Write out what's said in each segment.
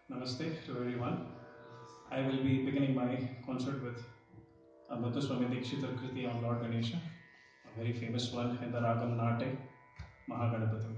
Namaste to everyone. I will be beginning my concert with a Muthuswami Dikshitar Kriti on Lord Ganesha, a very famous one in the Ragam Nate, Mahaganapatam.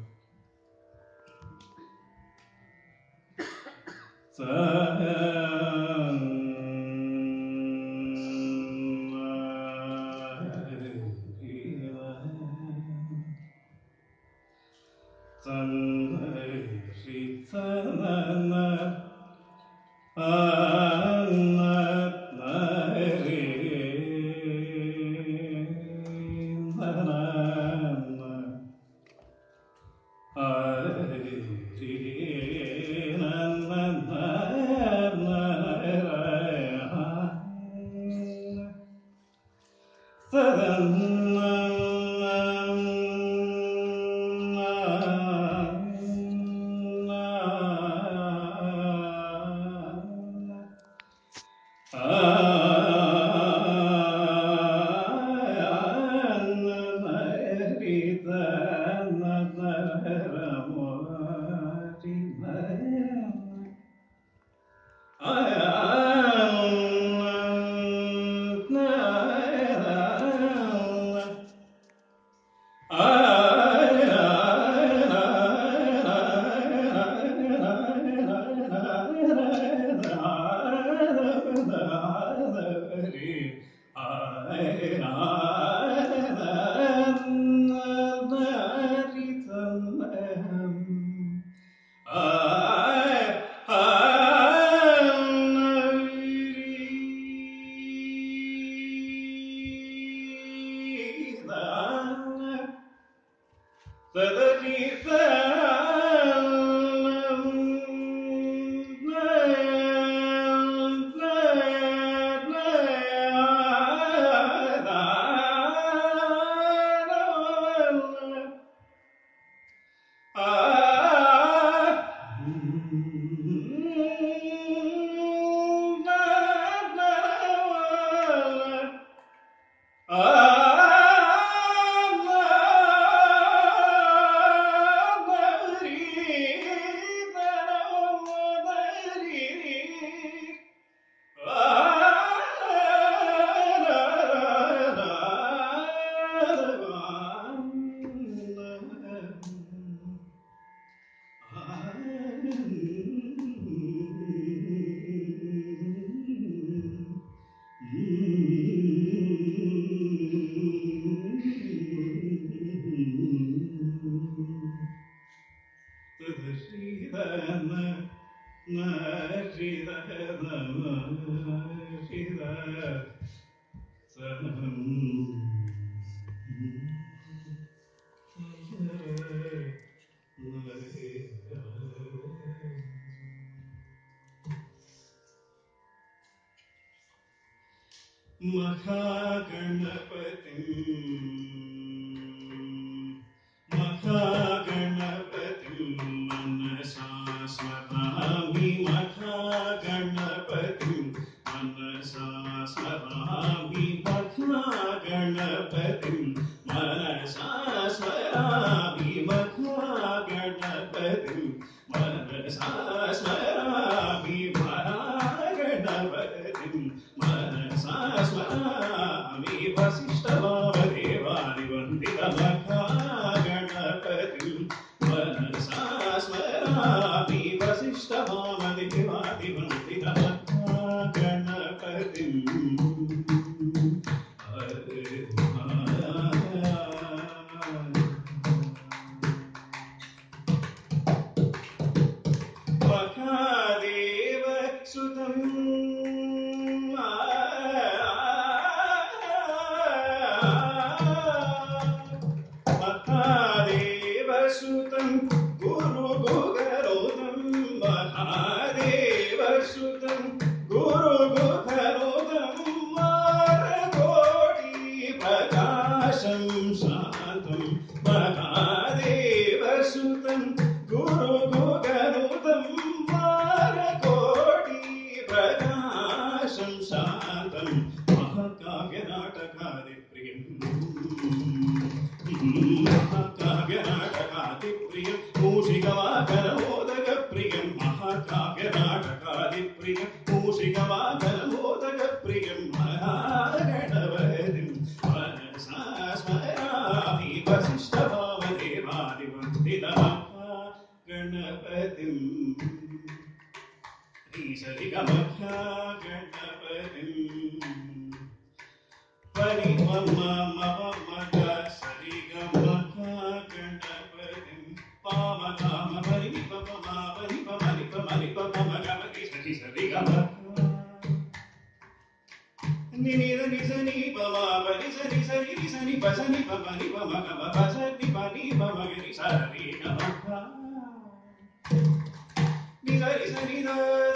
महाकाव्यनाटकातिप्रियं मूषिकवाकरमोदकप्रियं महाकाव्यनाटकातिप्रियं गणपतिं ईशरि गम गणपतिं परि मम मम मग सरि गम गणपतिं palm गाम परि पम मा परि पमरि पमरि पम गमति सरि सरि गम नि नि नि सनि पम परि सरि सरि सनि प सनि प परि पम गम प सनि परि पम गरि सरि गम नि सरि सनि द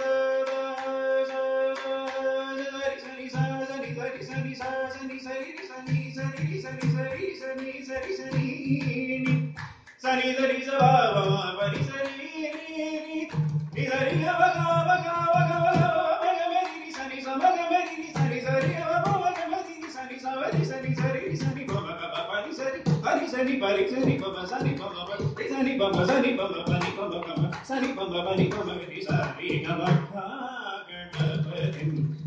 Sani sari sa ba ba ba ni sari ni sari ga ba ga ba ga ba ga ba ga ga me ni sani sa ba ga me ni sani sari ga ba ba ga me ni sani sa ba ni sani sari ni sani ba ba ga ba ni sari sani sani ba ri sani ba ba sani ba ba ba sani ba ba sani ba ba ba ni ba ba ga sani ba ba ni ba ba ni sari ga ba ga ga ba